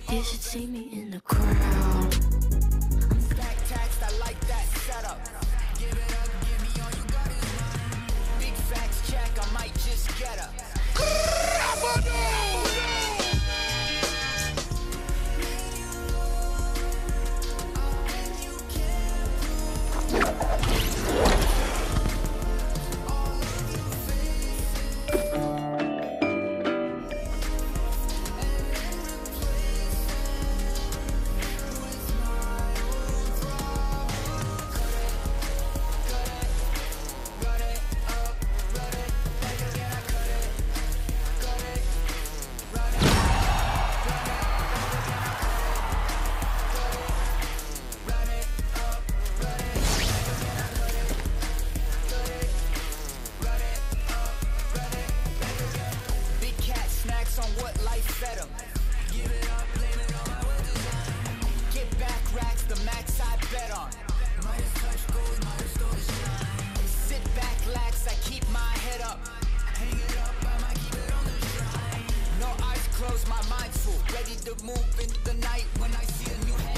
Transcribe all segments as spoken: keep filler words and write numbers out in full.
You should see me in the crowd. Stack taxed, I like that setup. Give it up, give me all you got is mine. Big facts check, I might just get up. On what life fed them. Give it up, blame it on my way design. Get back racks, the max I bet on. Might as touch gold, might as stole the shine. Sit back, lax, I keep my head up. Hang it up, I might keep it on the shrine. No eyes closed, my mind full. Ready to move in the night when I see a new head.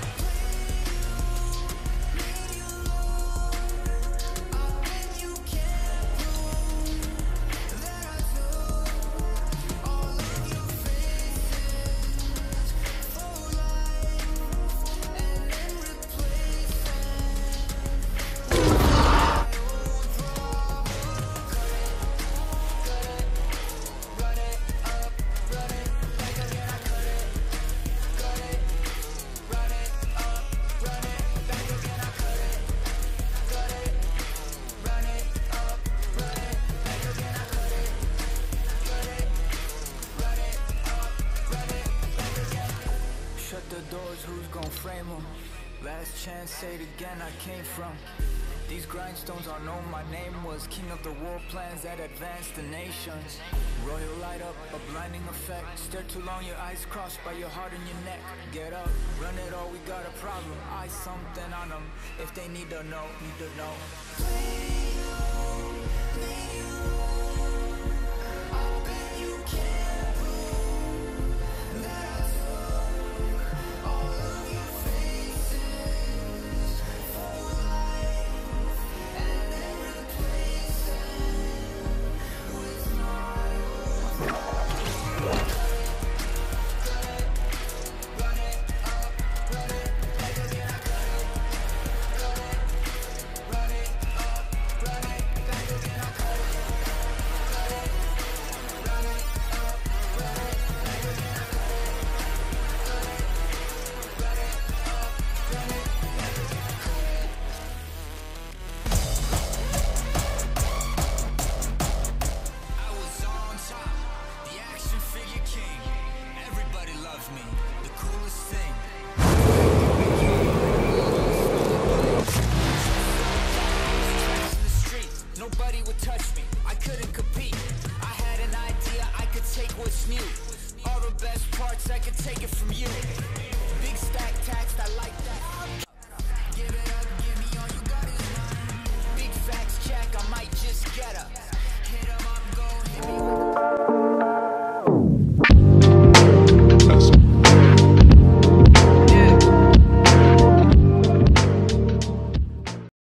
Shut the doors, who's gon' frame them? Last chance, say it again, I came from these grindstones. I know my name was king of the war plans that advanced the nations. Royal light up, a blinding effect. Stare too long, your eyes crossed by your heart and your neck. Get up, run it all, we got a problem. Eye something on them, if they need to know, need to know. Me, the coolest thing. In the street, nobody would touch me. I couldn't compete. I had an idea, I could take what's new. All the best parts, I could take it from you. Big stack taxed, I like that.